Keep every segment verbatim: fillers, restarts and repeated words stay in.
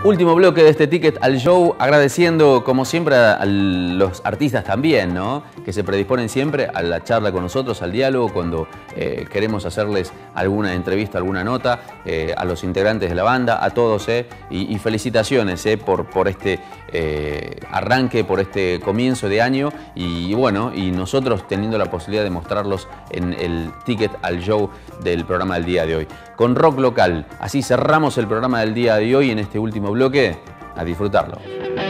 Último bloque de este Ticket al Show, agradeciendo como siempre a los artistas también, ¿no? Que se predisponen siempre a la charla con nosotros, al diálogo, cuando eh, queremos hacerles alguna entrevista, alguna nota, eh, a los integrantes de la banda, a todos, eh, y, y felicitaciones eh, por, por este eh, arranque, por este comienzo de año, y, y bueno, y nosotros teniendo la posibilidad de mostrarlos en el Ticket al Show del programa del día de hoy. Con rock local, así cerramos el programa del día de hoy en este último bloque, a disfrutarlo.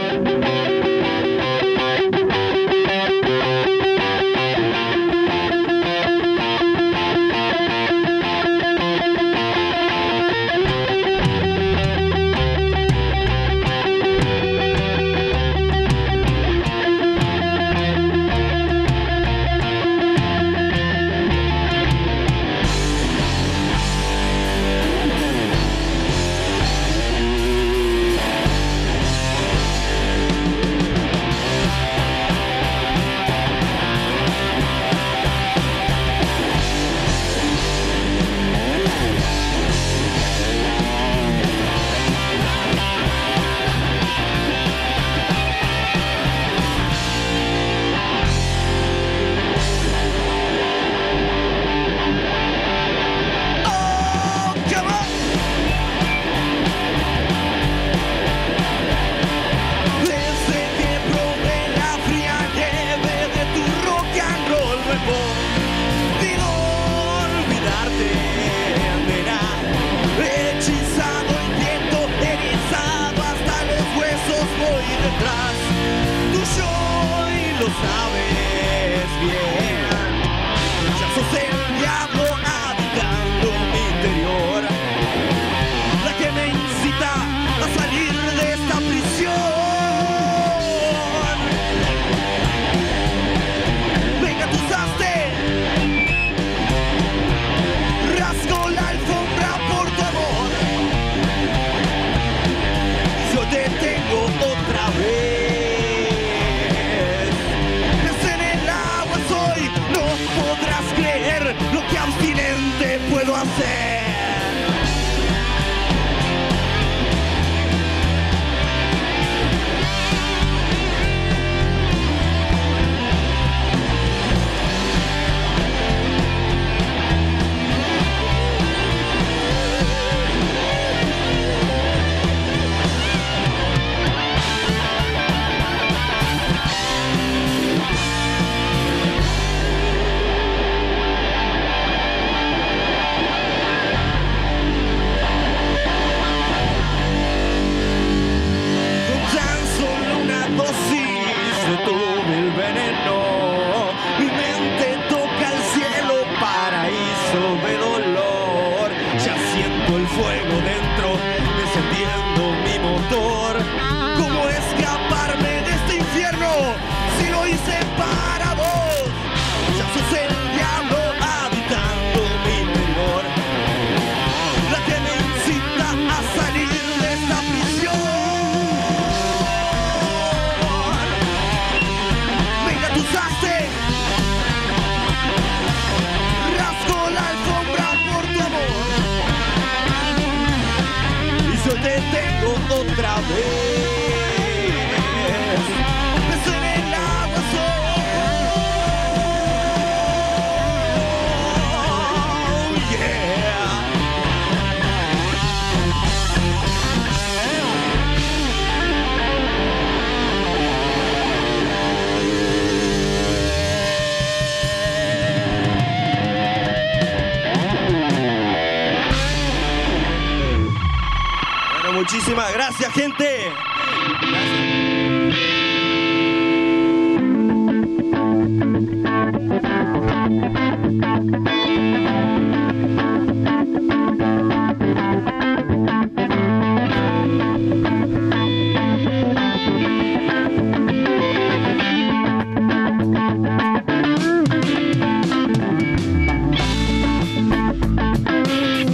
Muchísimas gracias, gente.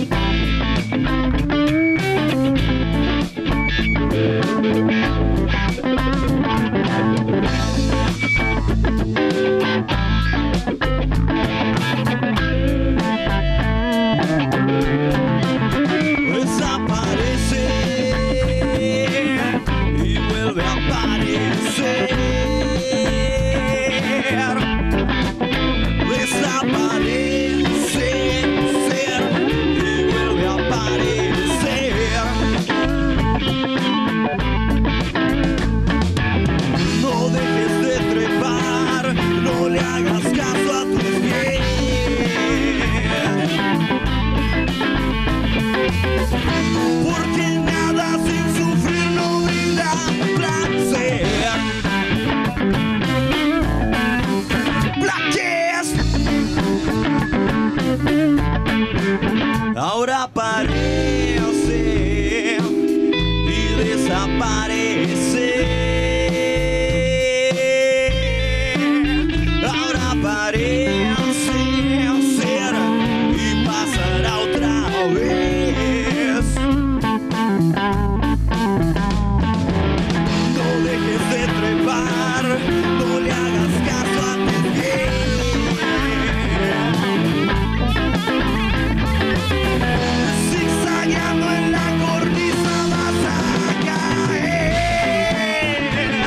Gracias. ahora aparece y desaparece. Ahora aparece ser y pasará otra vez. No dejes de trepar, no le hagas caso a tu piel. Zigzagueando en la cornisa vas a caer.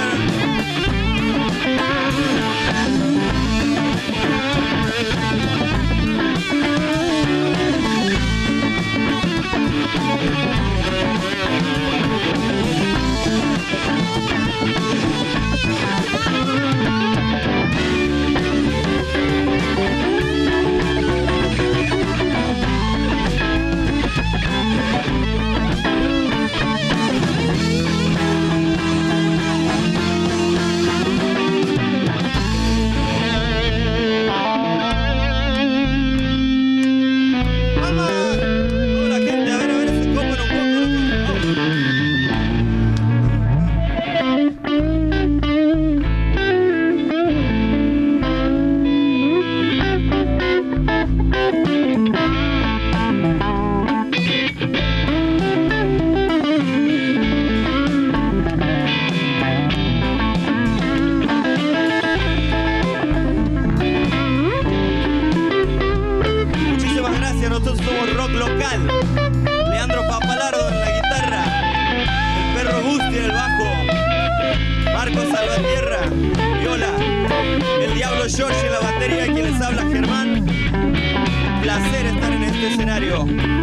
Nosotros somos rock local. Leandro Papalardo en la guitarra, el perro Gusti en el bajo, Marcos Salvatierra, viola, el Diablo George en la batería, quien les habla, Germán. Placer estar en este escenario.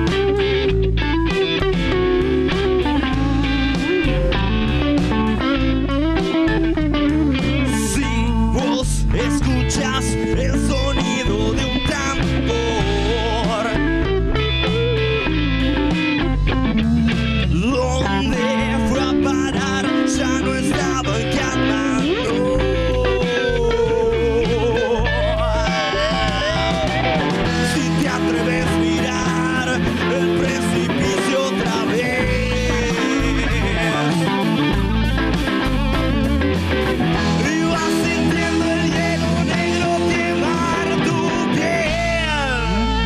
Si vos escuchás el sonido de un tambor, ya no estaba llamando. Si te atreves a mirar el precipicio otra vez y vas sintiendo el hielo negro quemar tu piel.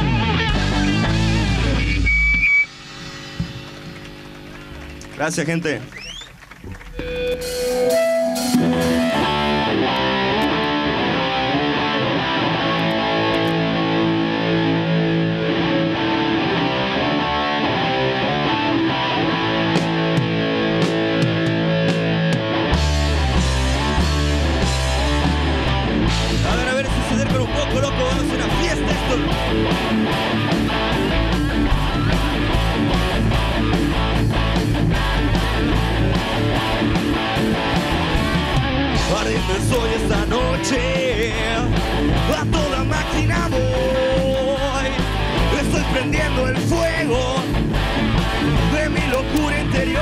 Gracias, gente. Soy esta noche, a toda máquina voy. Estoy prendiendo el fuego de mi locura interior.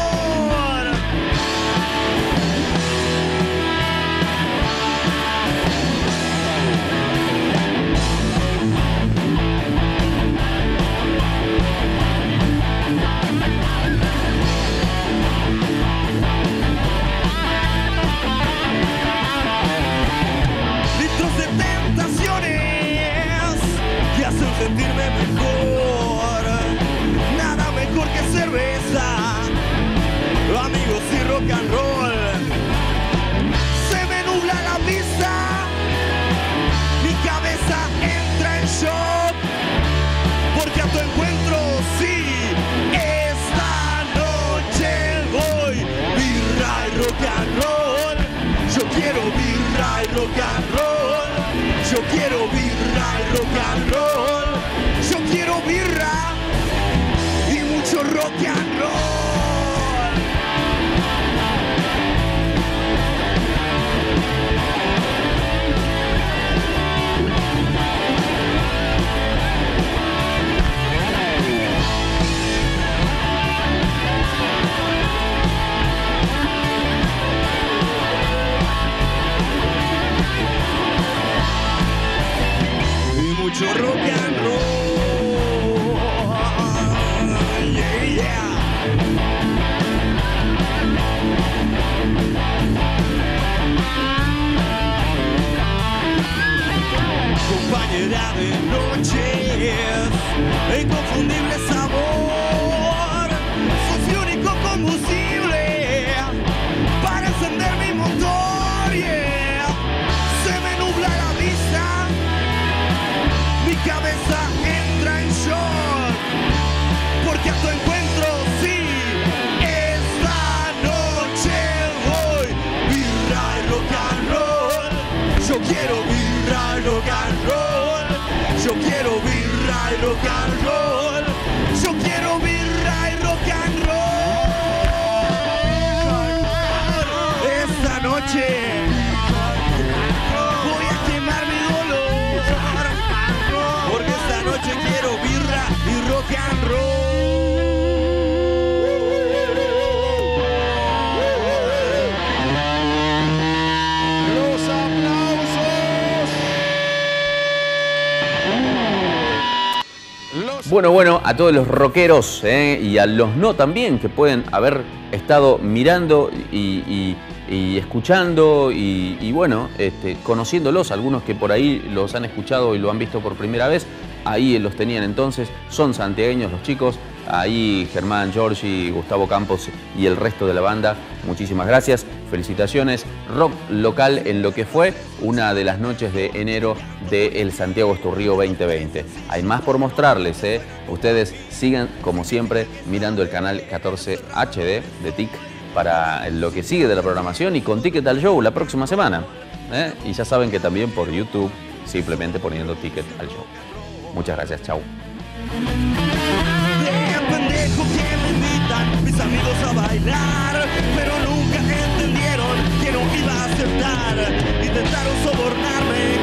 Sentirme mejor, nada mejor que cerveza, amigos y rock and roll. Se me nubla la vista, mi cabeza entra en shock, porque a tu encuentro sí, esta noche voy. Birra y rock and roll, yo quiero birra y rock and roll, yo quiero birra y rock and roll. Yo quiero birra y mucho rock and roll. Y mucho rock and roll. inconfundible sabor. Sos mi único combustible para encender mi motor, yeah. Se me nubla la vista, mi cabeza entra en shock, porque a tu encuentro sí, esta noche voy. Birra y rock and roll, yo quiero birra y rock and roll, yo quiero birra y rock and roll, yo quiero birra y rock and roll. Esta noche voy a quemar mi dolor, porque esta noche quiero birra y rock and roll. Los aplausos. Los... Bueno, bueno, a todos los rockeros eh, y a los no también, que pueden haber estado mirando y, y, y escuchando y, y bueno, este, conociéndolos, algunos que por ahí los han escuchado y lo han visto por primera vez, ahí los tenían entonces, son santiagueños los chicos, ahí Germán, Giorgi, Gustavo Campos y el resto de la banda, muchísimas gracias, felicitaciones, rock local en lo que fue una de las noches de enero del Santiago Esturrío veinte veinte. Hay más por mostrarles, ¿eh? Ustedes sigan como siempre mirando el canal catorce H D de T I C para lo que sigue de la programación y con Ticket al Show la próxima semana, ¿eh? Y ya saben que también por YouTube, simplemente poniendo Ticket al Show. Muchas gracias, chau. Pendejo que me invitan mis amigos a bailar, pero nunca entendieron que no iba a aceptar. Intentaron sobornarme